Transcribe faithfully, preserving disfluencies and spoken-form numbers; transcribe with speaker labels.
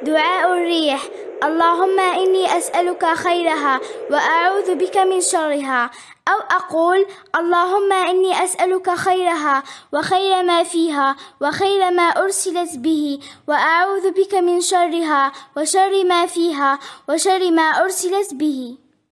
Speaker 1: دعاء الريح: اللهم إني أسألك خيرها وأعوذ بك من شرها. أو أقول: اللهم إني أسألك خيرها وخير ما فيها وخير ما أرسلت به، وأعوذ بك من شرها وشر ما فيها وشر ما أرسلت به.